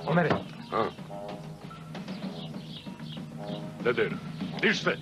Omere. Deder, diš se!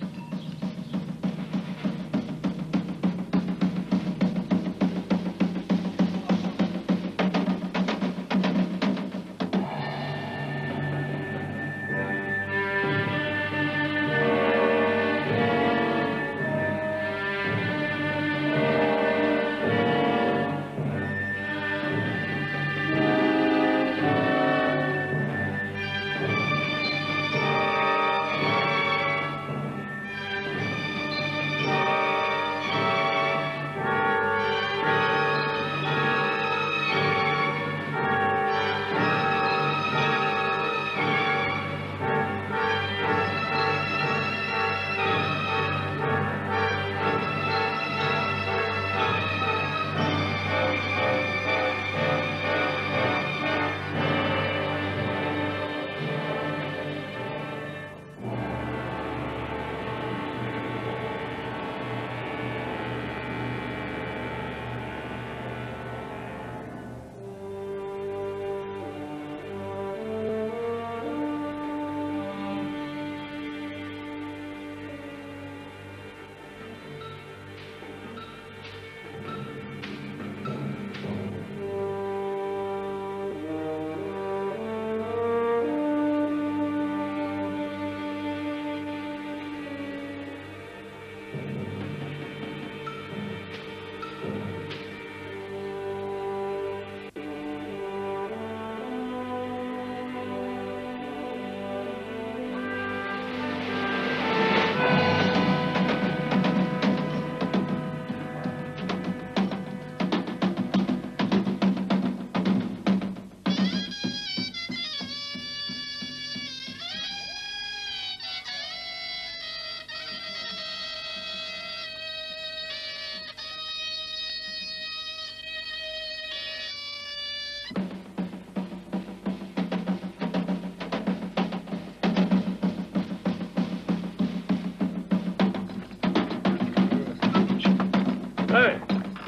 Hey,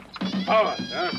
avat, ha?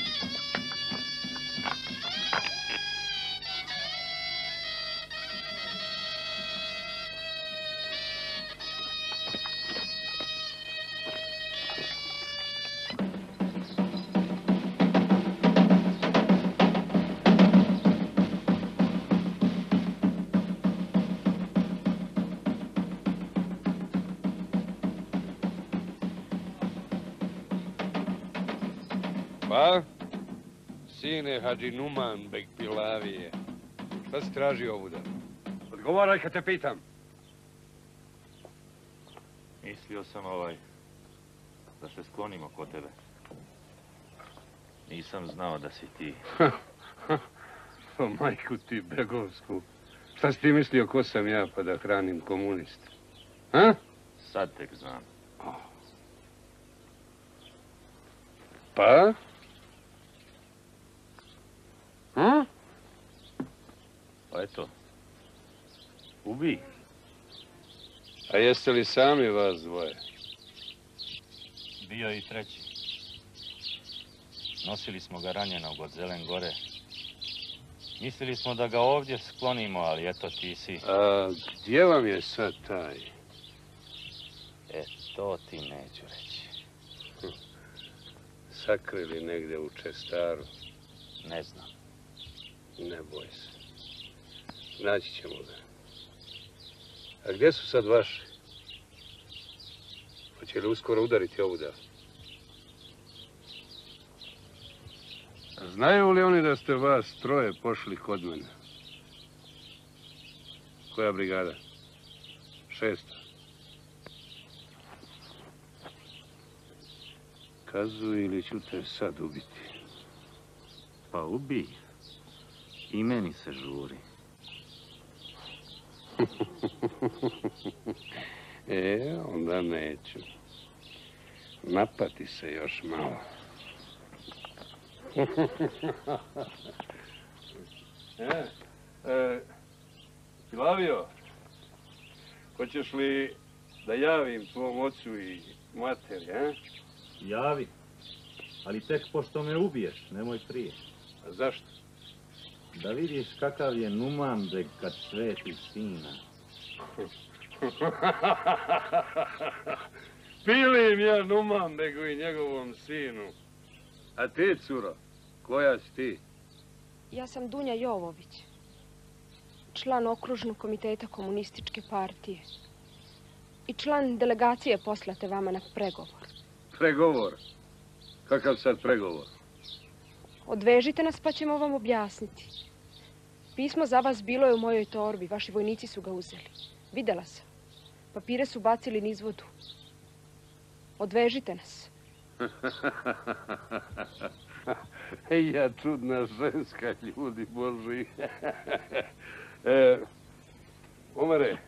Pa, sine Hadži Numan beg Pilavije, šta si tražio ovuda? Odgovaraj kad te pitam. Mislio sam da se sklonimo kod tebe. Nisam znao da si ti. O majku ti begovsku. Šta si ti mislio ko sam ja pa da hranim komuniste? Ha? Sad tek znam. Pa? Ha? Pa eto, ubij. A jeste li sami vas dvoje? Bio i treći. Nosili smo ga ranjenog od Zelen gore. Mislili smo da ga ovdje sklonimo, ali eto ti si. A gdje vam je sad taj? E, to ti neću reći. Sakrili negdje u Čestaru. Ne znam. Ne boj se. Naći ćemo ga. A gdje su sad vaši? Hoće li uskoro udariti ovuda? Znaju li oni da ste vas troje pošli kod mene? Koja brigada? 6. Kazuj ili ću te sad ubiti? Pa ubij. I meni se žuri. Onda neću. Napati se još malo. Pilavio, hoćeš li da javim tvom ocu i materi, a? Javi. Ali tek pošto me ubiješ, nemoj prije. A zašto? Da vidiš kakav je Numanbeg kad sveti sina. Pilim ja Numanbegu i njegovom sinu. A ti, curo, koja si ti? Ja sam Dunja Jovović, član okružnog komiteta komunističke partije i član delegacije poslate vama na pregovor. Pregovor? Kakav sad pregovor? Odvežite nas pa ćemo vam objasniti. Pismo za vas bilo je u mojoj torbi, vaši vojnici su ga uzeli. Videla sam. Papire su bacili niz vodu. Odvežite nas. Ja, čudna ženska, ljudi boži. Omare,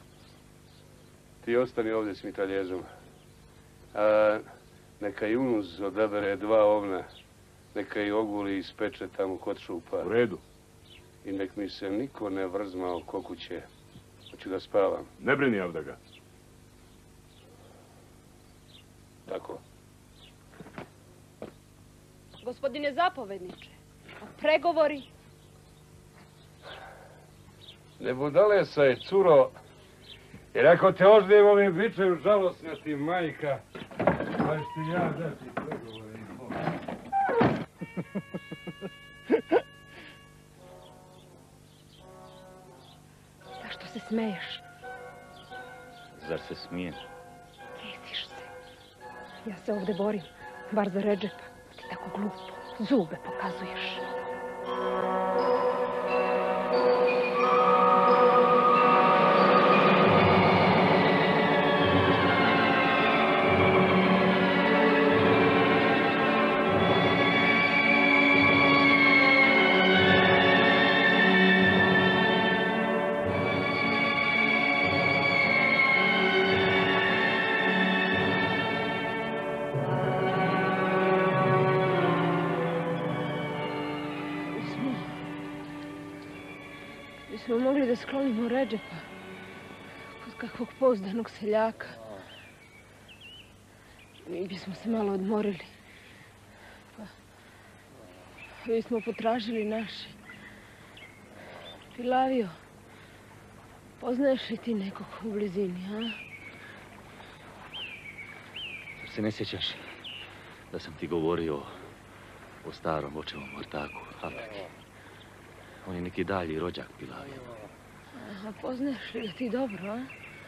ti ostani ovdje s mitraljezom. A neka i unuz odabere 2 ovna. Neka i oguli ispeče tamo kod šupa. U redu. I nek mi se niko ne vrzma oko kuće. Hoću da spavam. Ne brini, Avdaga. Tako. Gospodine zapovedniče, a pregovori? Ne budale sa je, curo. Jer ako te oždijem ovim bičem žalosna ti majka, pa ću ti ja dati pregovore i Zašto se smeješ? Zar se smijem? Tresiš se. Ja se ovdje borim, bar za Redžepa. Ti tako glupo, zube pokazuješ. Bismo mogli da sklonimo Redžepa kod kakvog pouzdanog seljaka. Mi bismo se malo odmorili. Pa bismo potražili naše. Pilavio, poznaješ li ti nekog u blizini, a? Zar se ne sjećaš da sam ti govorio o starom očevom ortaku, Afriki? On je neki dalji rođak Pilavija. A poznaješ li ga ti dobro, a?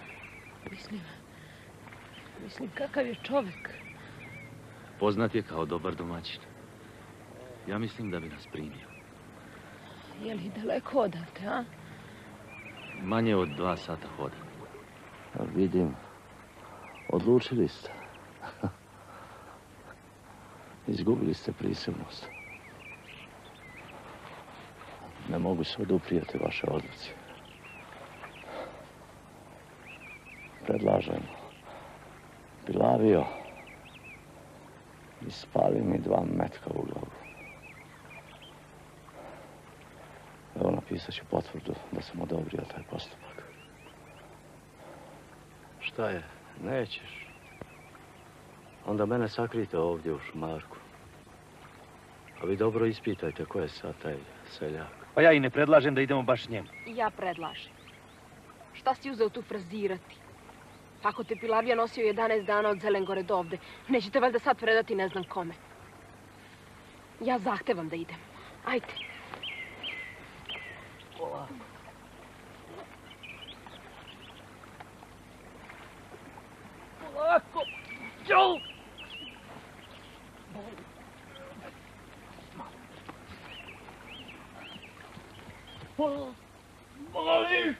Mislim, kakav je čovjek? Poznat je kao dobar domaćin. Ja mislim da bi nas primio. Je li daleko odavde, a? Manje od 2 sata hoda. Vidim, odlučili ste. Izgubili ste prisilnost. Ne mogu se oduprijeti vaše odluci. Predlažem, Pilavio, ispali mi 2 metka u glavu. Evo, napisat ću potvrdu da sam odobrio taj postupak. Šta je? Nećeš? Onda mene sakrijte ovdje u šumarku. A vi dobro ispitajte ko je sad taj seljak. Pa ja i ne predlažem da idemo baš njemu. Ja predlažem. Šta si uzeo tu frazirati? Ako te Pilavija nosio 11 dana od Zelengore do ovde, nećete valjda sad predati ne znam kome. Ja zahtevam da idem. Ajde. Polako. Polako. Ću! Boli!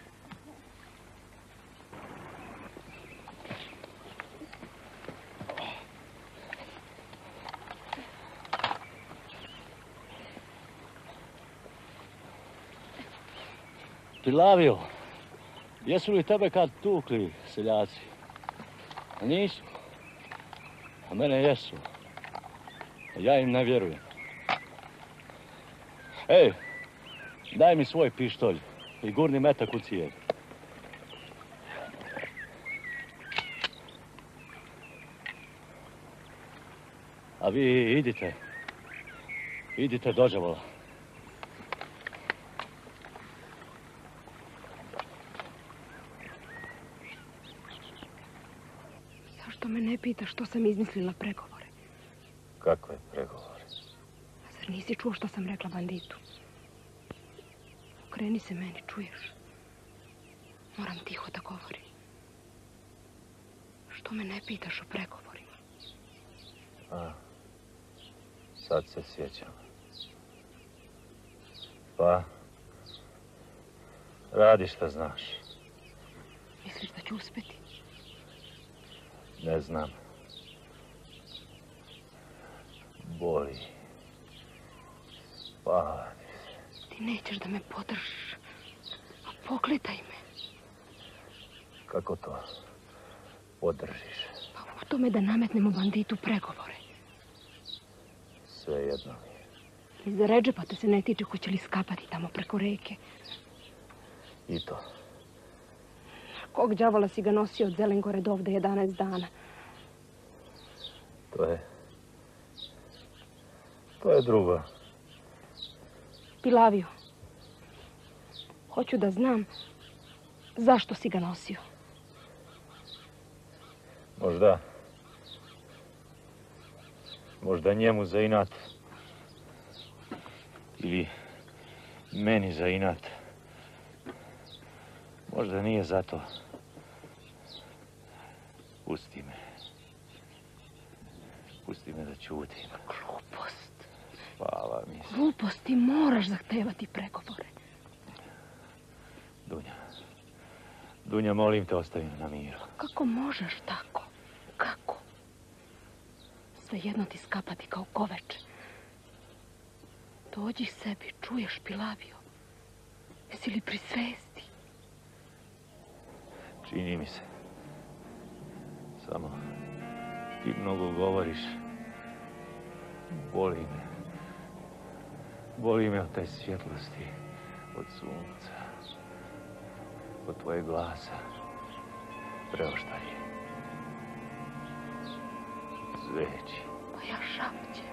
Pilavio, jesu li tebe kad tukli seljaci? A nisu. A mene jesu. A ja im ne vjerujem. Ej, daj mi svoj pištolj i gurni metak u cijev. A vi idite. Idite do đavola. Što me ne pita što sam izmislila pregovore? Kakve pregovore? Zar nisi čuo što sam rekla banditu? Okreni se meni, čuješ? Moram tiho da govorim. Što me ne pitaš o pregovorima? A, sad se sjećam. Pa, radi šta znaš. Misliš da ću uspjeti? Ne znam. Boli. Spavati se. Ti nećeš da me podržiš. A pogledaj me. Kako to podržiš? Pa u tome da nametnemo banditu pregovore. Svejedno mi je. I za Redžepa te se ne tiče hoće li skapati tamo preko reke. I to. Kog đavola si ga nosio od Zelengore do ovde 11 dana? To je drugo. Pilavio. Hoću da znam zašto si ga nosio. Možda njemu za inat. Ili meni za inat. Možda nije zato. Pusti me. Pusti me da ćutim. Glupost. Spava mi se. Glupost, ti moraš zahtevati pregovore. Dunja, molim te, ostavi me na miru. Kako možeš tako? Kako? Svejedno ti skapati kao koveče. Dođi sebi, čuješ, Pilavio. Jesi li pri svesti? Čini mi se. Samo ti mnogo govoriš. Boli me. Boli me od te svjetlosti, od sunca, od tvojeg glasa. Preoštarije. Zveći. Pa ja šapćem.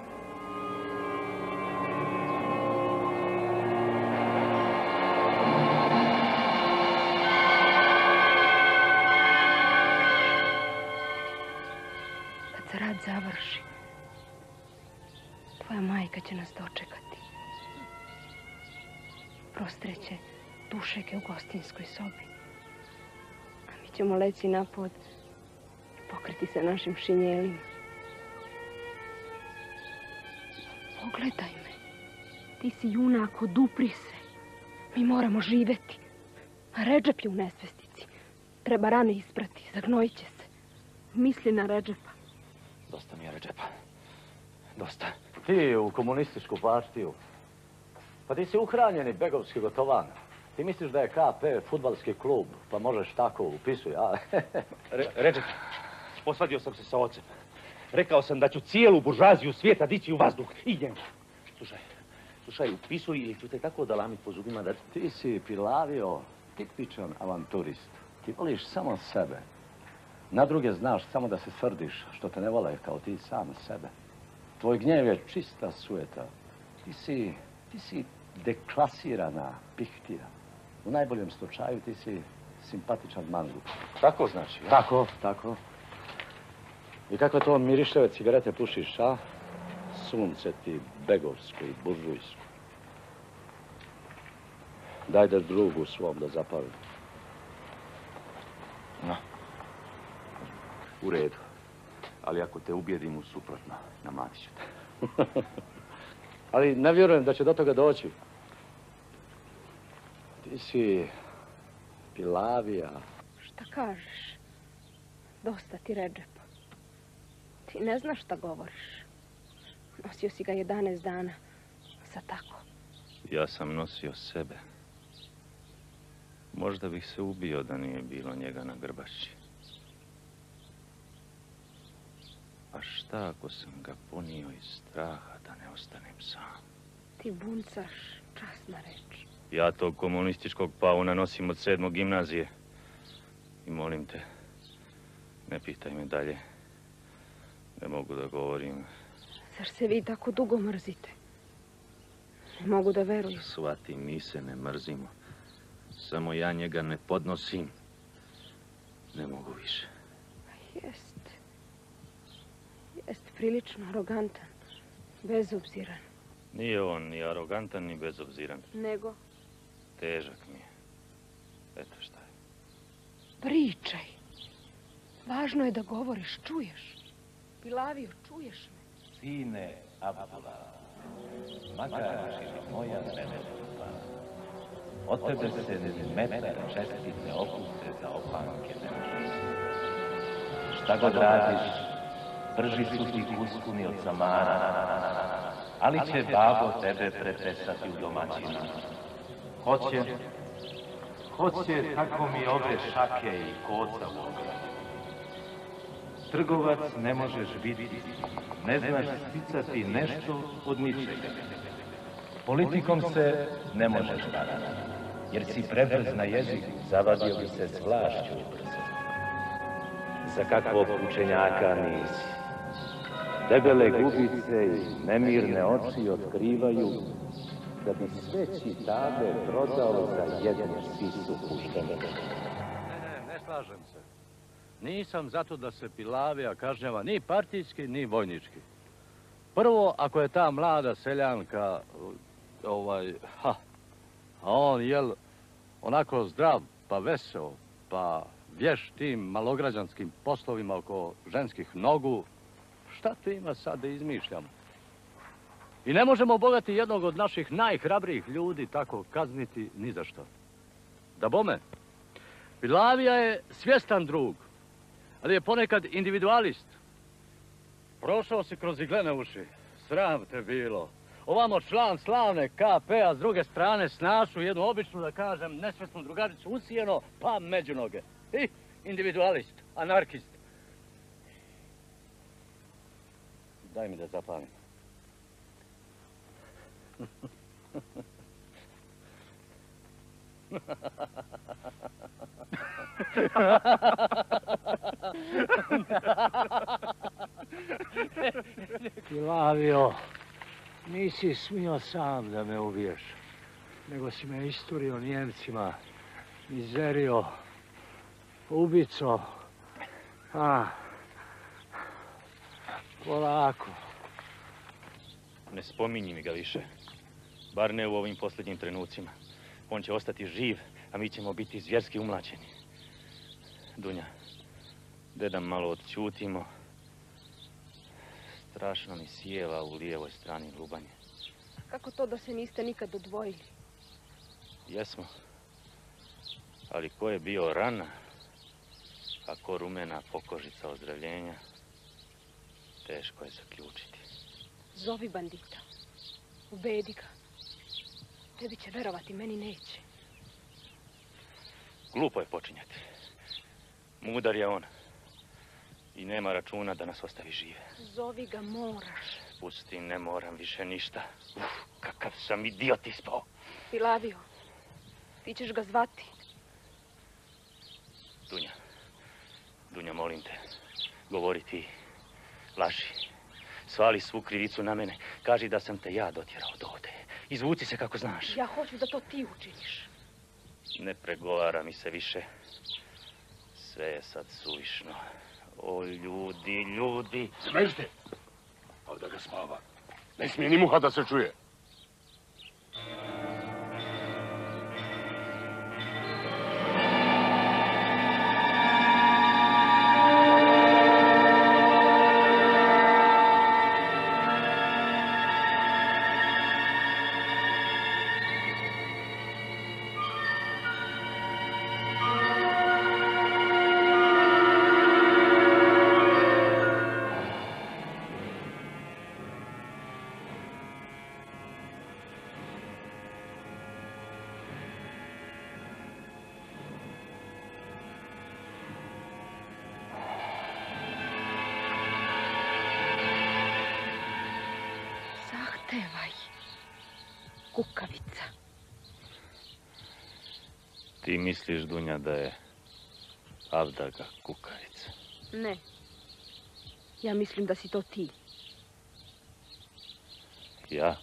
Kad se rad završi, tvoja majka će nas dočekati. Prostreće dušeke u gostinskoj sobi. A mi ćemo leći napod i pokriti se našim šinjelima. Pogledaj me. Ti si junak, odupri se. Mi moramo živeti. A Redžep je u nesvestici. Treba rane isprati, zagnojit će se. Misli na Redžepa. Dosta mi je Redžepa. Dosta. Ti u komunističku partiju. Pa ti si uhranjeni begovski gotovan. Ti misliš da je KP fudbalski klub, pa možeš tako upisuj, a? Redžep, posvadio sam se sa ocem. Rekao sam da ću cijelu buržaziju svijeta dići u vazduh i njemu. Slušaj, upisuj ili ću te tako dalamit po zubima da... Ti si, Pilavio, tipičan avanturist. Ti voliš samo sebe. Na druge znaš samo da se srdiš, što te ne vole kao ti sam sebe. Tvoj gnjev je čista sujeta. Ti si deklasirana pihtija. U najboljem slučaju ti si simpatičan mangup. Tako znači, ja? Tako. I kako to mirišljave cigarete pušiš, a? Sunce ti begovsko i buržujsko. Daj da drugu svom da zapali. No. U redu. Ali ako te ubijedim u suprotno, namatit ću te. Ali ne vjerujem da će do toga doći. Ti si Pilavija. Šta kažeš? Dosta ti Redžepa. Ti ne znaš šta govoriš. Nosio si ga 11 dana. Sad tako. Ja sam nosio sebe. Možda bih se ubio da nije bilo njega na grbači. A šta ako sam ga ponio iz straha da ne ostanem sam? Ti buncaš, časna reč. Ja tog komunističkog pauna nosim od 7. gimnazije. I molim te, ne pitaj me dalje. Ne mogu da govorim. Zar se vi tako dugo mrzite? Ne mogu da verujem. Shvati, mi se ne mrzimo. Samo ja njega ne podnosim. Ne mogu više. Jeste. prilično arogantan, bezobziran. Nije on ni arogantan, ni bezobziran. Nego? Težak mi je. Eto šta je. Pričaj. Važno je da govoriš, čuješ. Pilavio, čuješ me? Sine Abdullah, makar ili moja nevedupa, od tebe se ni metar čestite okuse za opanke ne može. Šta god radiš, brži su ti kuskuni od samara, ali će babo tebe pretesati u domaćinu. Hoće, tako mi ove šake i koca u ogradu. Trgovac ne možeš biti, ne znaš sticati nešto od ničega. Politikom se ne možeš baviti, jer si prebrz na jezik, zavadio bi se s vlašću ubrzo. Za kakvog učenjaka nisi. Debele gubice i nemirne oči otkrivaju da bi sve čitabe prodao za jednu sisu puštene. Ne slažem se. Nisam zato da se Pilavija kažnjava ni partijski, ni vojnički. Prvo, ako je ta mlada seljanka, a on, onako zdrav, pa veseo, pa vješ tim malograđanskim poslovima oko ženskih nogu, šta tu ima sad da izmišljamo? I ne možemo bogati jednog od naših najhrabrijih ljudi tako kazniti ni za što. Da bome, Pilavija je svjestan drug, ali je ponekad individualist. Prošao si kroz iglene uši, sram te bilo. Ovamo član slavne KP-a, s druge strane snašu jednu običnu, da kažem, nesvjesnu drugaricu usijeno, pa među noge. I individualist, anarkist. Daj mi da zapalim. Pilavio, nisi smio sam da me ubiješ, nego si me isturio Njemcima, mizerio, ubico. Polako. Ne spominji mi ga više. Bar ne u ovim posljednjim trenucima. On će ostati živ, a mi ćemo biti zvjerski umlačeni. Dunja, da malo odćutimo. Strašno mi sjeva u lijevoj strani lubanje. Kako to da se niste nikad odvojili? Jesmo. Ali ko je bio rana, a ko rumena pokožica ozdravljenja, teško je zaključiti. Zovi bandita. Ubedi ga. Tebi će verovati, meni neće. Glupo je počinjati. Mudar je on. I nema računa da nas ostavi žive. Zovi ga, moraš. Pusti, ne moram više ništa. Kakav sam idiot ispao. Pilavio, ti ćeš ga zvati. Dunja, molim te. Govori ti. Laži. Svali svu krivicu na mene. Kaži da sam te ja dotjerao do ovde. Izvuci se kako znaš. Ja hoću da to ti učiniš. Ne pregovara mi se više. Sve je sad suvišno. O, ljudi. Smešte! Pa da ga spava. Ne smije ni muha da se čuje. Kukavica. Ti misliš, Dunja, da je Avdaga kukavica? Ne. Ja mislim da si to ti. Ja?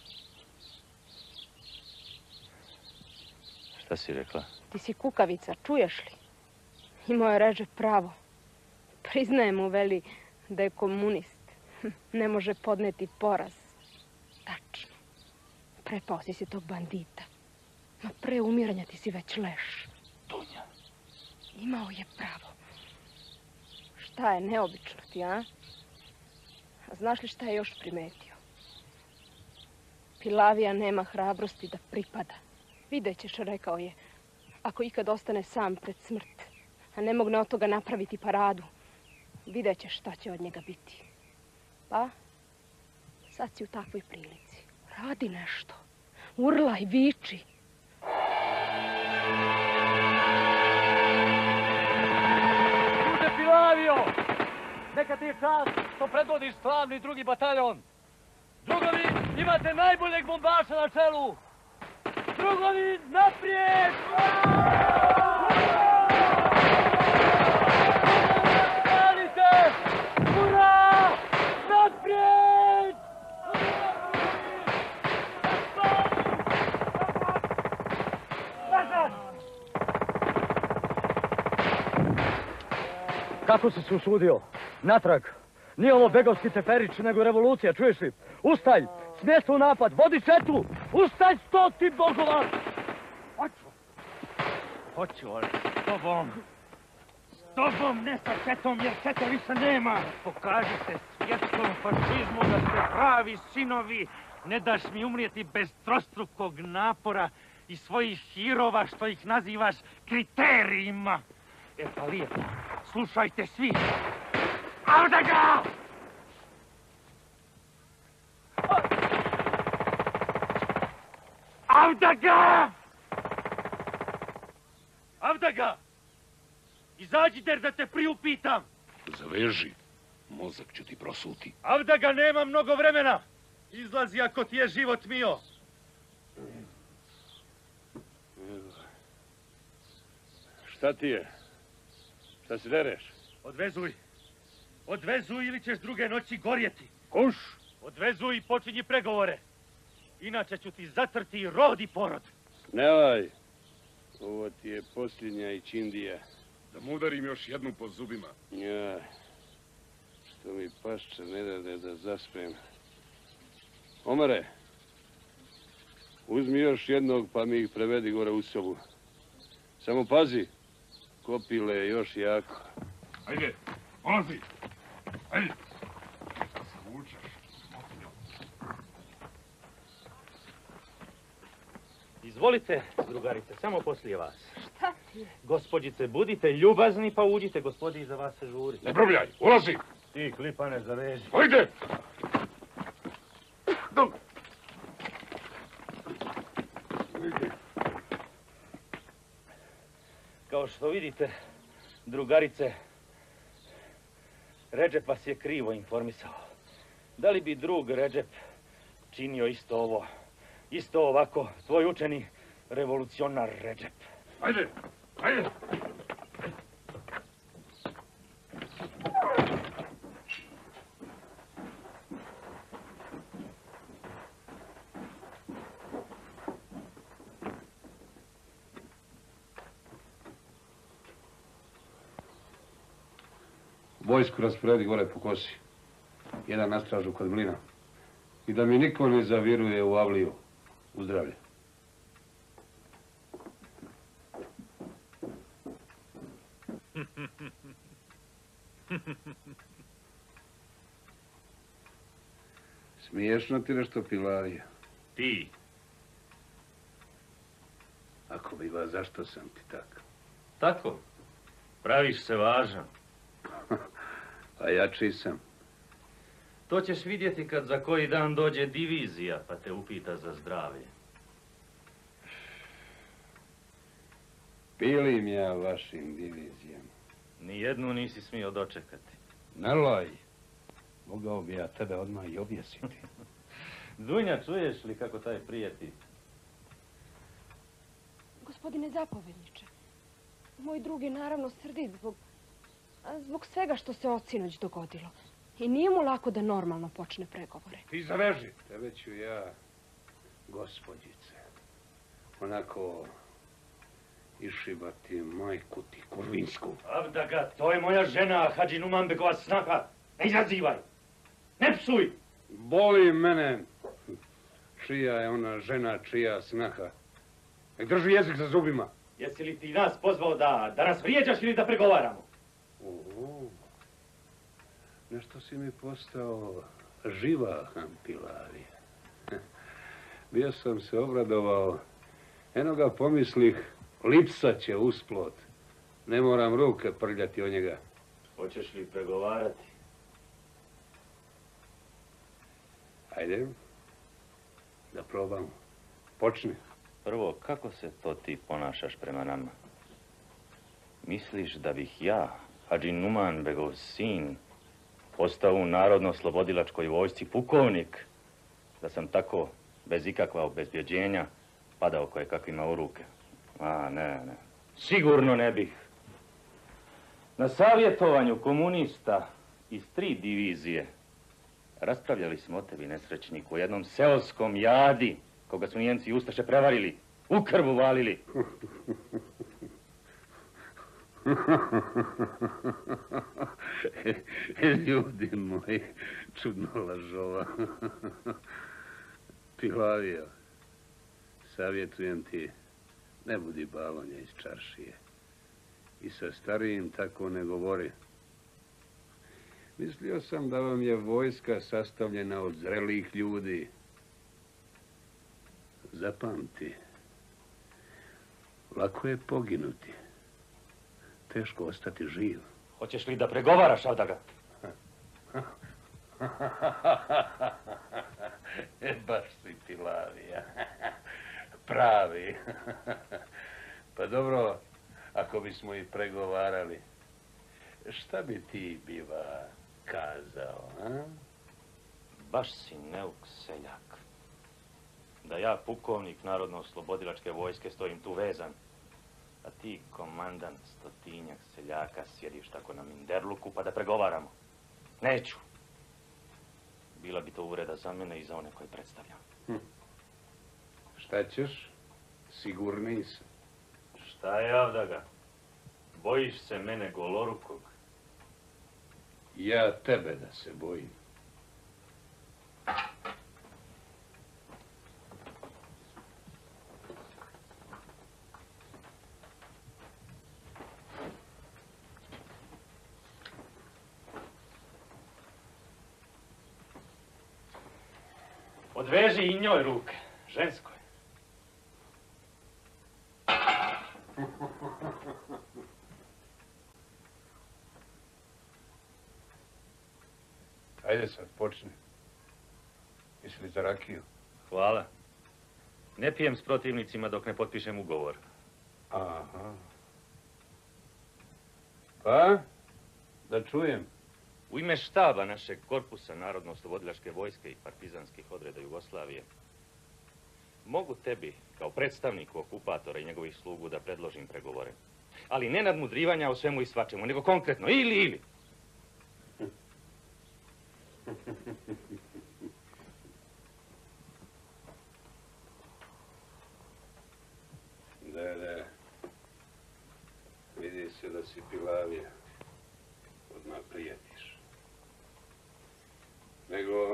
Šta si rekla? Ti si kukavica, čuješ li? I moje reže pravo. Priznaje mu, veli, da je komunist. Ne može podneti poraz. Tačno. Prepao si se tog bandita. Ma pre umiranja ti si već leš. Dunja. Imao je pravo. Šta je neobično ti, a? A znaš li šta je još primetio? Pilavija nema hrabrosti da pripada. Vidjet ćeš, rekao je, ako ikad ostane sam pred smrt, a ne mogne od toga napraviti paradu, vidjet ćeš šta će od njega biti. Pa, sad si u takvoj prilici. Radi nešto. Urlaj, viči. Bude Pilavio! Neka ti je čast što predvodiš slavni drugi bataljon. Drugovi, imate najboljeg bombaša na čelu. Drugovi, naprijed! Stanite! Ura! Naprijed! Kako si se usudio? Natrag. Nije ovo begovski teferić, nego revolucija, čuješ li? Ustaj! Smjesto u napad, vodi četu! Ustaj, 100 ti bogova! Hoću, ali s tobom. S tobom, ne sa četom, jer četa više nema. Pokažite svjetskom fašizmu da ste pravi sinovi. Ne daš mi umrijeti bez trostrukog napora i svojih hirova, što ih nazivaš kriterijima. E pa lijepo, slušajte svi. Avdaga! Avdaga! Avdaga! Izađite da te priupitam. Zaveži, mozak ću ti prosuti. Avdaga, nema mnogo vremena. Izlazi ako ti je život mio. Šta ti je? Šta se dereš? Odvezuj. Odvezuj ili ćeš druge noći gorjeti. Kuš! Odvezuj i počinji pregovore. Inače ću ti zatrti rod i porod. Nevaj. Ovo ti je posljednja i čindija. Da mu udarim još jednu po zubima. Ja. Što mi pašče ne dade da zaspem. Omare. Uzmi još jednog pa mi ih prevedi gore u sobu. Samo pazi. Kopile je još jako. Ajde, polazi. Ajde. Vučeš. Izvolite, drugarice, samo poslije vas. Šta ti? Gospođice, budite ljubazni pa uđite, gospodi iza vas se žuri. Ne probljaj, ulazi. Ti, Klipane, zaveži. Ajde. Kao što vidite, drugarice, Redžep vas je krivo informisao. Da li bi drug Redžep činio isto ovo, isto ovako, tvoj učeni revolucionar Redžep? Ajde, ajde. Vojsku rasporedi gore po kosi. Jedan na stražu kod mlina. I da mi niko ne zaviruje u avliju. U zdravlje. Smiješno ti nešto, Pilavija? Ti. Ako biva, zašto sam ti tak? Tako? Praviš se važan. A jači sam. To ćeš vidjeti kad za koji dan dođe divizija pa te upita za zdravlje. Pilim ja vašim divizijama. Nijednu nisi smio dočekati. Neloj. Mogao bi ja tebe odmah i objesiti. Dunja, čuješ li kako taj prijeti? Gospodine zapovjedniče, moj drug je naravno srdit zbog svega što se od sinoć dogodilo. I nije mu lako da normalno počne pregovore. Ti zaveži. Tebe ću ja, gospođice, onako išibati majku ti kurvinsku. Avdaga, to je moja žena, Hadži Numanbekova snaha. Ne izazivaj. Ne psuj! Boli mene čija je ona žena, čija snaha. Nek drži jezik za zubima. Jesi li ti nas pozvao da nas vrijeđaš ili da pregovaramo? Nešto si mi postao živahan, Pilavija. Bio sam se obradovao. Eno ga pomislih, lipsa će usplot. Ne moram ruke prljati o njega. Hoćeš li pregovarati? Ajde, da probamo. Počni. Prvo, kako se to ti ponašaš prema nama? Misliš da bih ja, Hadži Numan begov sin, postao u Narodno-oslobodilačkoj vojsci pukovnik, da sam tako, bez ikakva obezbjeđenja, padao koje kakvima u ruke? Ne. Sigurno ne bih. Na savjetovanju komunista iz 3 divizije raspravljali smo o tebi, nesrećniku, o jednom seoskom jadi, koga su Nijemci i Ustaše prevarili, u krvu valili. Ljudi moji, čudno lažova. Pilavio, savjetujem ti, ne budi balonja iz čaršije. I sa starijim tako ne govori. Mislio sam da vam je vojska sastavljena od zrelih ljudi. Zapamti, lako je poginuti. Teško ostati živ. Hoćeš li da pregovaraš, Avdaga? Baš si Pilavija. Pravi. Pa dobro, ako bismo i pregovarali, šta bi ti biva kazao, a? Baš si neuk seljak. Da ja, pukovnik Narodno-oslobodilačke vojske, stojim tu vezan, a ti, komandant 100-tinjak seljaka, sjediš tako na minderluku pa da pregovaramo. Neću. Bila bi to uvreda za mene i za one koje predstavljam. Šta ćeš? Sigurniji sam. Šta je, Avdaga? Bojiš se mene golorukog? Ja tebe da se bojim. Odveži i njoj ruke, ženskoj. Ajde sad, počni. Jesi li za rakiju? Hvala. Ne pijem s protivnicima dok ne potpišem ugovor. Aha. Pa? Da čujem. U ime štaba našeg korpusa Narodno-oslobodilačke vojske i partizanskih odreda Jugoslavije mogu tebi, kao predstavniku okupatora i njegovih slugu, da predložim pregovore. Ali ne nadmudrivanja o svemu i svačemu, nego konkretno, ili. Da. Vidi se da si Pilavija. Odmah prijetiš. Nego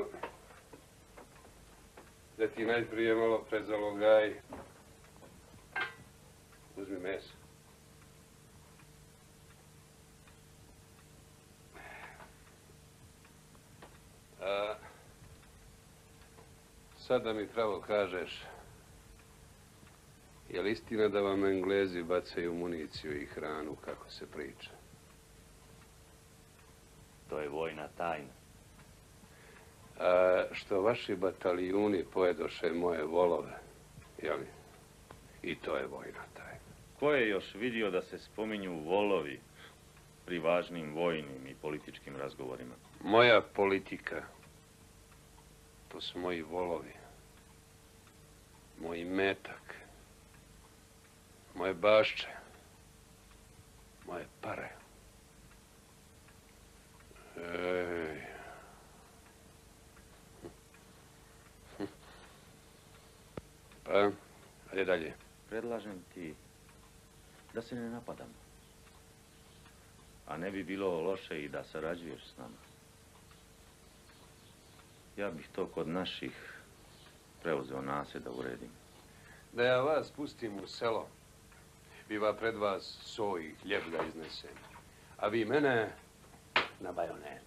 da ti najprije malo prezalogaj. Uzmi meso. A sad da mi pravo kažeš, je li istina da vam Englezi bacaju municiju i hranu, kako se priča? To je vojna tajna. A što vaši batalijuni pojedoše moje volove, jeli? I to je vojna tajna. Ko je još vidio da se spominju volovi pri važnim vojnim i političkim razgovorima? Moja politika, to su moji volovi, moj metak, moje bašče, moje pare. Ej. Pa, ajde dalje. Predlažem ti da se ne napadamo. A ne bi bilo loše i da sarađuješ s nama. Ja bih to kod naših preuzeo nase da uredim. Da ja vas pustim u selo, biva pred vas so i hljeb da iznesem, a vi mene na bajonet.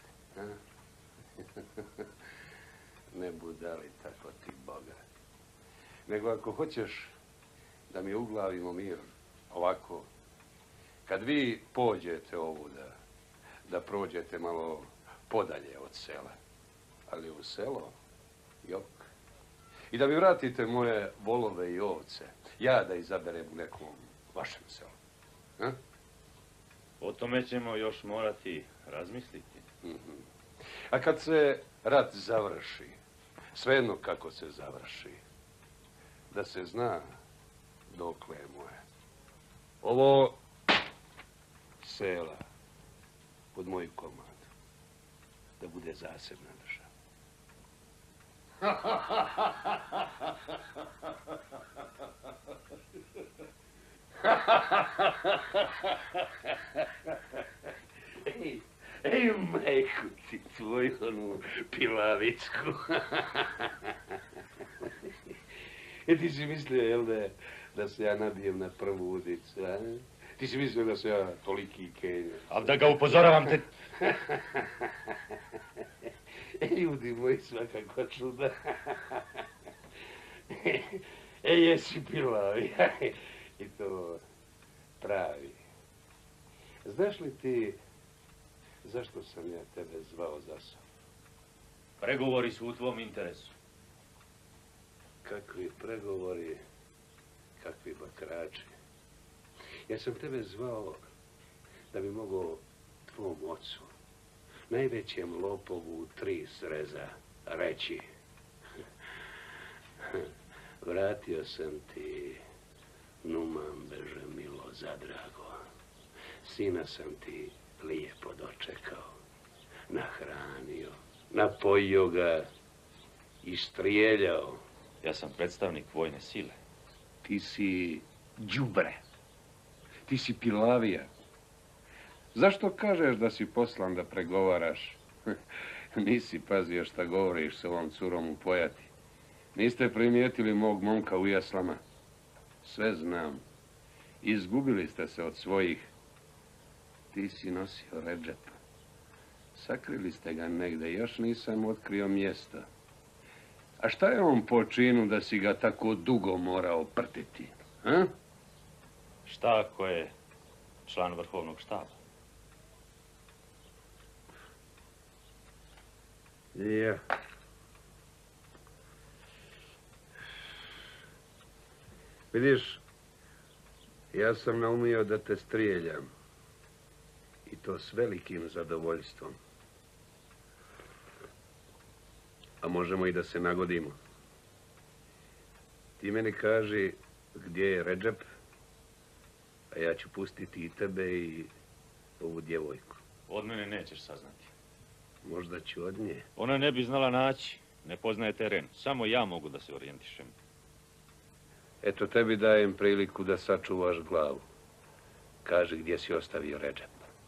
Ne budali tako ti Boga. Nego ako hoćeš da mi uglavimo mir ovako, kad vi pođete ovuda, da prođete malo podalje od sela, ali u selo, jok. I da mi vratite moje volove i ovce, ja da izaberem u nekom vašem selu. A? O tome ćemo još morati razmisliti. A kad se rat završi, svejedno kako se završi, da se zna dokle je moje. Ovo sela pod moju komadu, da bude zasebna država. Ej, majku ti tvoju onu pilavicku. Ti si mislio, jel da se ja nabijem na prvu udicu, a? Ti si mislio da se ja toliki kenja. Ali da ga upozoravam te... Ljudi moji, svakako čuda. Jesi pilavi. I to pravi. Znaš li ti zašto sam ja tebe zvao za sobom? Pregovori su u tvom interesu. Kakvi pregovori, kakvi bakrači. Ja sam tebe zvao da bi mogao tvom ocu, najvećem lopovu 3 sreza, reći: vratio sam ti, Numan beže milo zadrago. Sina sam ti lijepo dočekao, nahranio, napojio ga i strijeljao. Ja sam predstavnik vojne sile. Ti si đubre. Ti si pilavija. Zašto kažeš da si poslan da pregovaraš? Nisi pazio šta govoriš s ovom curom u Pojati. Niste primijetili mog momka u jaslama. Sve znam. Izgubili ste se od svojih. Ti si nosio Redžepa. Sakrili ste ga negde, još nisam otkrio mjesto. A šta je on po činu da si ga tako dugo morao prtiti? A? Šta ako je član vrhovnog štaba? Ja. Vidiš, ja sam naumio da te strijeljam. I to s velikim zadovoljstvom. A možemo i da se nagodimo. Ti meni kaži gdje je Redžep, a ja ću pustiti i tebe i ovu djevojku. Od mene nećeš saznati. Možda ću od nje. Ona ne bi znala naći. Ne poznaje teren. Samo ja mogu da se orijentišem. Eto, tebi dajem priliku da sačuvaš glavu. Kaži gdje si ostavio Redžep.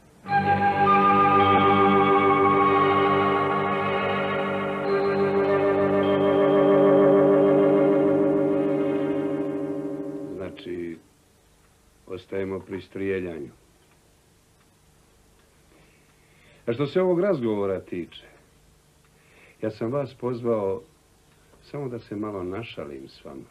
Znači, ostajemo pri strijeljanju. A što se ovog razgovora tiče, ja sam vas pozvao samo da se malo našalim s vama.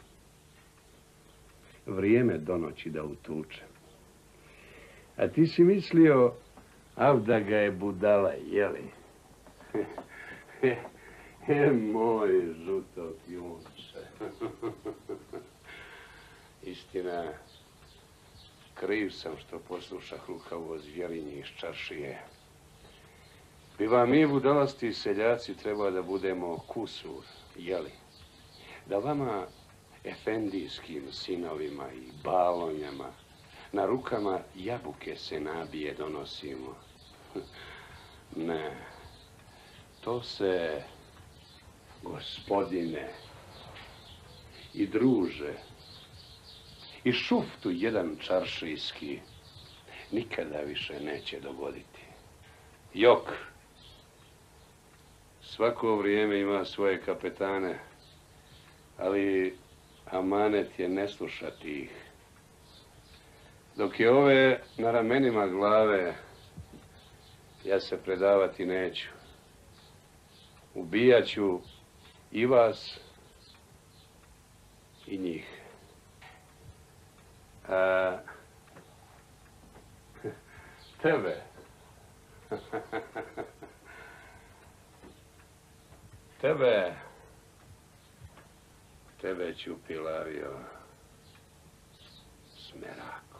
Vrijeme do noći da utučem. A ti si mislio, da ga je budala, jeli? Moj žutok junče. Istina, kriv sam što poslušah lukavo zvjerinje iz čaršije. Biva mi budalasti seljaci treba da budemo kusur, jeli? Da vama, efendijskim sinovima i balonjama, na rukama jabuke se nabije donosimo. Ne, to se, gospodine, i druže, i šuftu jedan čaršijski nikada više neće dogoditi. Jok, Svako vrijeme ima svoje kapetane, ali amanet je ne slušati ih. Dok je ove na ramenima glave, ja se predavati neću. Ubijat ću i vas i njih. A tebe tebe ću, Pilavio, smerako.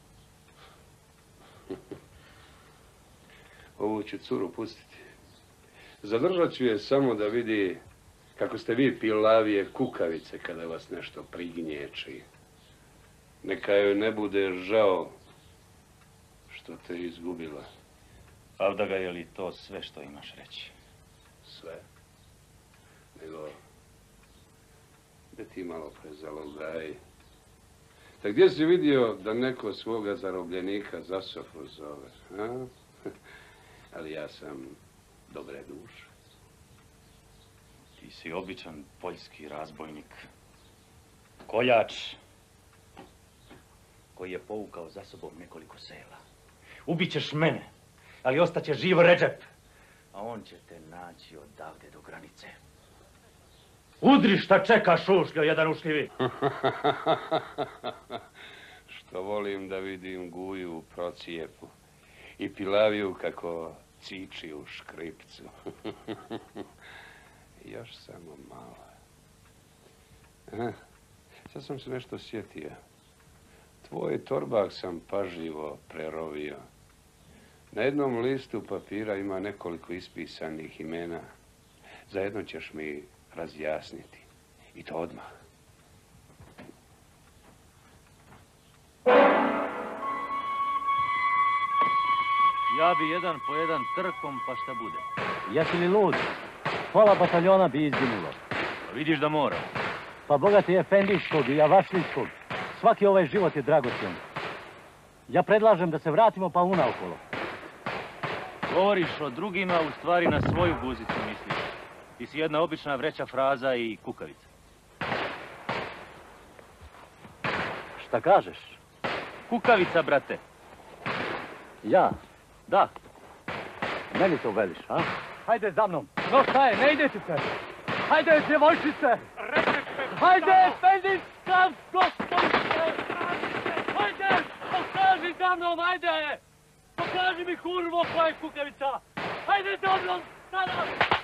Ovu ću curu pustiti. Zadržat ću je samo da vidi kako ste vi, Pilavije, kukavice kada vas nešto prignječi. Neka joj ne bude žao što te izgubila. Avdaga, je li to sve što imaš reći? Sve. Nego, da ti malo prezalogaj. Tak gdje si vidio da neko svoga zarobljenika za sofru zove? A? Ali ja sam dobre duše. Ti si običan poljski razbojnik. Koljač. Koji je povukao za sobom nekoliko sela. Ubićeš mene, ali ostaće živ Redžep. A on će te naći odavde do granice. Udri, šta čekaš, ušljo, jedan ušljivi. Što volim da vidim Guju u procijepu i Pilaviju kako ciči u škripcu. Još samo malo. Sad sam se nešto sjetio. Tvoj torbak sam pažljivo prerovio. Na jednom listu papira ima nekoliko ispisanih imena. Zajedno ćeš mi razjasniti. I to odmah. Ja bi jedan po jedan trkom, pa šta bude. Jesi li lud? Pola bataljona bi izginulo. Pa vidiš da mora. Pa bogati je Efendiškog i Javašličkog. Svaki ovaj život je dragocjen. Ja predlažem da se vratimo pa unaokolo. Govoriš o drugima, u stvari na svoju guzicu misliš. Ti si jedna obična vreća fraza i kukavica. Šta kažeš? Kukavica, brate. Ja? Da. Meni to veliš, a? Hajde za mnom. No šta je, ne idete se. Hajde, djevojčice. Hajde, Efendiška, gospodice. Hajde, pokaži za mnom, hajde. Pokaži mi kurvo koja je kukavica. Hajde za mnom, sada.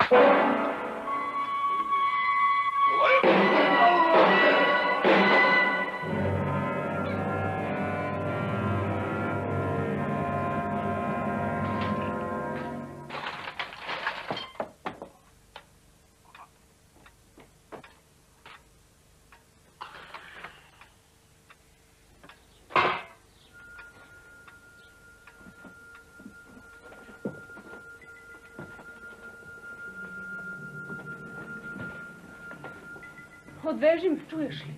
Odveži me, čuješ li?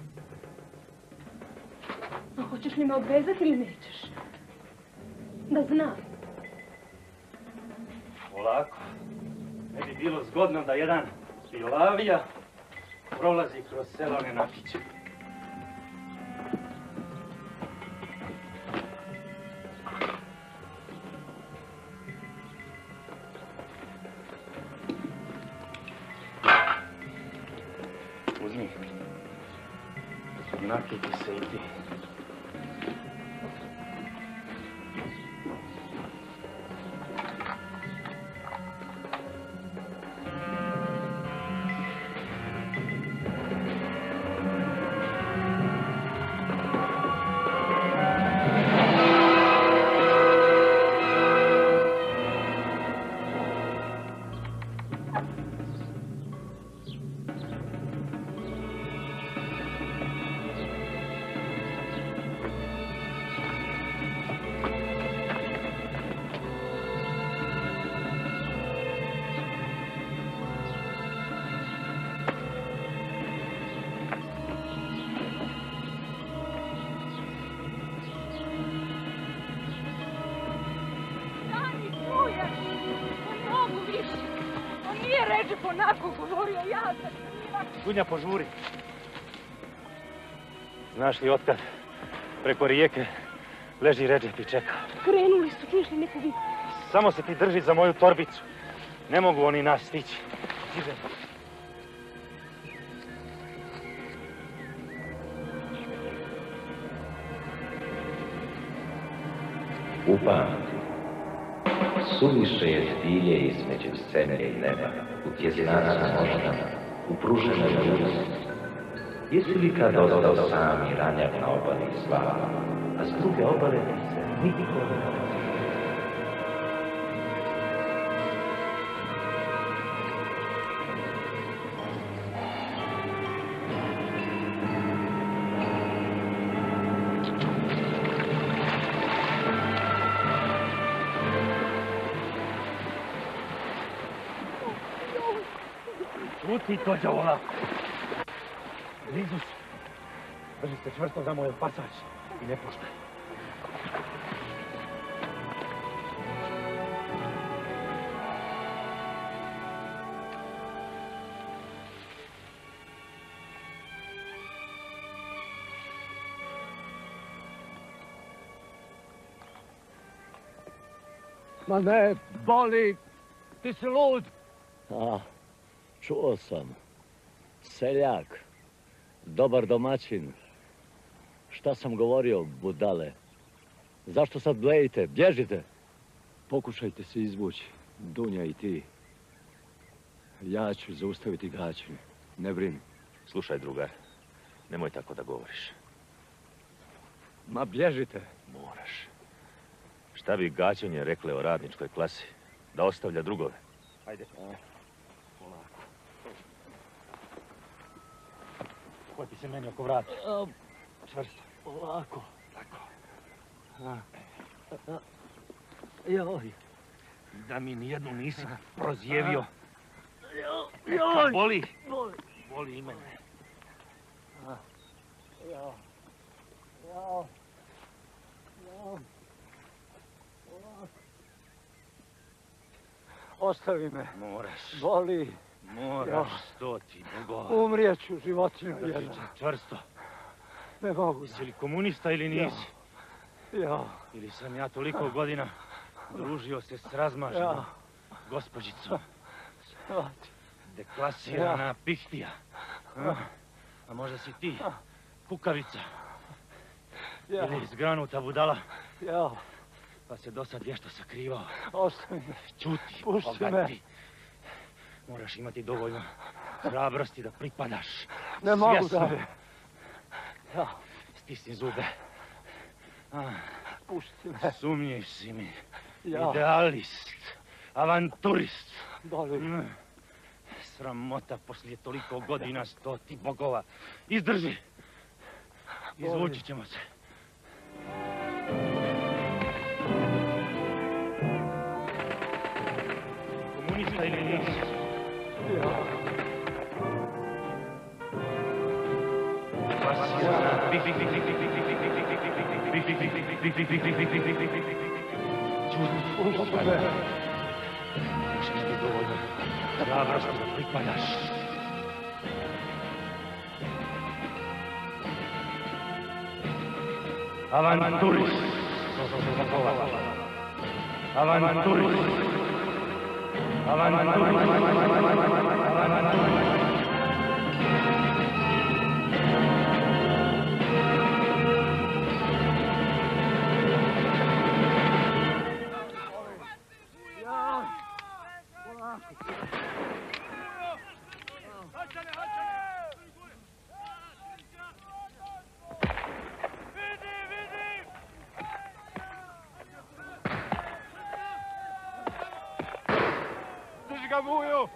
A hoćeš li me odvezati ili nećeš? Da znam. Polako. Ne bi bilo zgodno da jedan Pilavija prolazi kroz selo Nenakića. Uzmi. Nakiti se i ti. onako govorio, ja sam kriva. Dunja, požuri. Znaš li otkad preko rijeke leži Redžep i čeka? Krenuli su, čuješ li neku vidu? Samo se ti drži za moju torbicu. Ne mogu oni nas stići. Stižem. Upamti, suviše je stilje između zemlje i neba, u tjesnaca moždana, u pruženoj ljuzi. Jesi li kad ostao sam i ranjav na obali slava, a s druge obale ti se niko ne dolazi? Čuti to, đavola. Blizu si. Drži se čvrsto za moj pasač i ne puštaj. Ma ne, boli, ti si lud. A, čuo sam. Seljak. Dobar domaćin. Šta sam govorio, budale? Zašto sad blejite? Bježite! Pokušajte se izvući, Dunja i ti. Ja ću zaustaviti gaćenje. Ne brini. Slušaj, drugar, nemoj tako da govoriš. Ma bježite. Moraš. Šta bi gaćenje rekle o radničkoj klasi? Da ostavlja drugove. Ajde. Polako. Hvati se meni oko vrata. Čvrsto. Polako. Tako. Joj. Da mi nijednu nisi prozjevio. Joj. Boli. Boli. Boli i mene. Ostavi me. Moraš. Boli. Moraš, sto ti bogova. Umrijeću, životinju Drži jedna. se čvrsto. Ne mogu. Jesi li komunista ili nisi? Ja. Ili sam ja toliko godina družio se s razmaženom gospođicom? Deklasirana pihtija. A možda si ti, kukavica. Ili zgranuta budala. Ja. Pa se dosad vješto sakrivao. Ostavi me. Ćuti, Pusti me. bogati. Moraš imati dovoljno hrabrosti da pripadaš. Ne mogu svjesno. dalje. Ja. Stisni zube. Pusti me. Sumnjiv si mi. Ja. Idealist. Avanturist. Boli. Sramota poslije toliko godina, sto ti bogova. Izdrži. Izvući ćemo se. Komunista ili nisi? Hrabrosti da pripadaš. Avanturist. Avanturist. Drži ga, Vujo!